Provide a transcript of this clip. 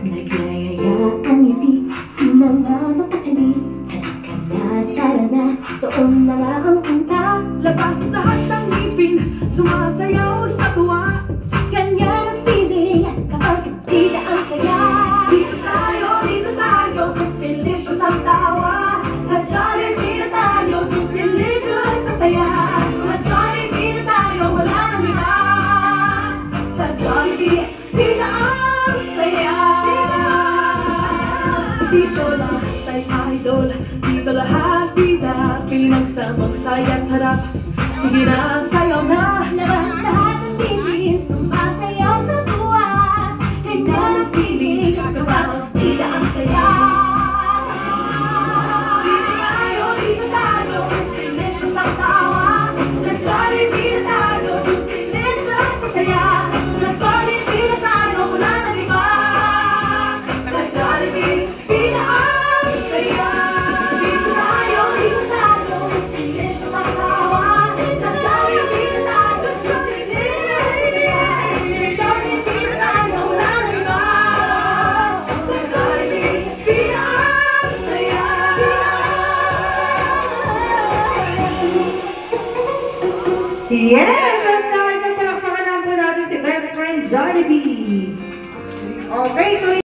Naglayaya ang ngiti na nga mapakali. Halika na, tara na, doon na nga ang punta. Labas lahat ng ngipin, sumasayaw sa tuwa. Ganyan ang feeling kapag tila ang saya. Dito tayo, delicious ang tawa. Sa Jollibee na tayo, delicious ang saya. Sa Jollibee na tayo, wala nang iba. Sa Jollibee, tila ang saya. Dito lahat ay idol, dito lahat bida. Pinagsamang saya't sarap, sige na, sayaw na. Labas lahat ng feeling, sumasayaw sa tuwa. Ganyan ang feeling kapag tila ang saya. Dito tayo, delicious ang tawa. Sa Jollibee na tayo, delicious ang saya. Sa Jollibee na tayo, wala nang iba. Sa Jollibee, tila ang saya. Dito tayo, delicious ang tawa. Sa Jollibee na tayo, delicious ang saya. Sa Jollibee na tayo, wala nang iba. Sa Jollibee, tila ang saya. Yes! At palakpakan naman po natin si best friend Jollibee. Okay, so